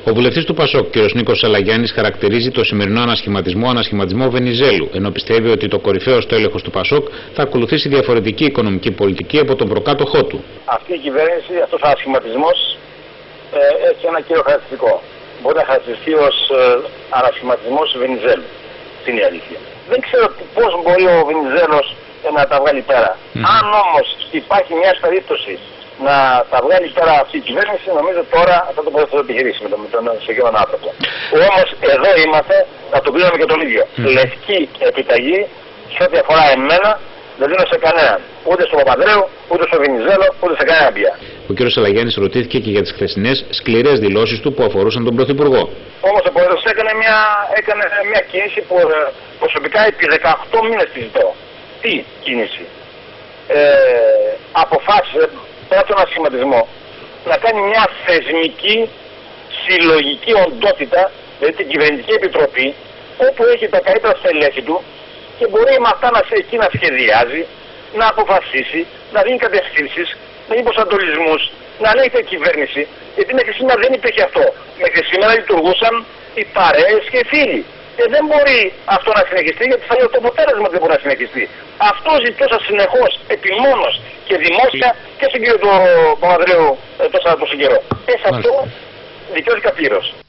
Ο βουλευτής του ΠΑΣΟΚ, κ. Νίκος Σαλαγιάννης, χαρακτηρίζει το σημερινό ανασχηματισμό Βενιζέλου, ενώ πιστεύει ότι το κορυφαίο στέλεχος του ΠΑΣΟΚ θα ακολουθήσει διαφορετική οικονομική πολιτική από τον προκάτοχό του. Αυτή η κυβέρνηση, αυτός ο ανασχηματισμός έχει ένα κύριο χαρακτηριστικό. Μπορεί να χαρακτηριστεί ως ανασχηματισμός Βενιζέλου. Είναι η αλήθεια. Δεν ξέρω πώς μπορεί ο Βενιζέλος να τα βγάλει πέρα. Αν όμως υπάρχει μια περίπτωση να τα βγάλει πέρα αυτή η κυβέρνηση, νομίζω τώρα θα το μπορεί να το επιχειρήσει με τον συγκεκριμένο άνθρωπο. Όμως εδώ είμαστε, να το κρίνουμε και τον ίδιο. Λευκή επιταγή σε ό,τι αφορά εμένα δεν δίνω σε κανέναν. Ούτε στον Παπανδρέου, ούτε στον Βενιζέλο, ούτε σε κανένα πια. Ο κ. Σαλαγιάννης ρωτήθηκε και για τις χθεσινές σκληρές δηλώσεις του που αφορούσαν τον Πρωθυπουργό. Όμως ο Πρόεδρος έκανε μια κίνηση που προσωπικά επί 18 μήνες τη ζητώ. Τι κίνηση? Αποφάσισε πέρα τον ασχηματισμό να κάνει μια θεσμική συλλογική οντότητα, δηλαδή την κυβερνητική επιτροπή, όπου έχει τα καλύτερα στελέχη του και μπορεί με αυτά εκεί να σχεδιάζει, να αποφασίσει, να δίνει κατευθύνσεις, να δίνει προσανατολισμούς, να λέγεται κυβέρνηση, γιατί μέχρι σήμερα δεν υπήρχε αυτό. Μέχρι σήμερα λειτουργούσαν οι παρέες και οι φίλοι. Και δεν μπορεί αυτό να συνεχιστεί, γιατί θα είναι το αποτέλεσμα δεν μπορεί να συνεχιστεί. Αυτό ζητούσα συνεχώς, επιμόνως και δημόσια και στον κύριο του Παπανδρέου τόσο καιρό. Σε αυτό δικαιώθηκα πλήρως.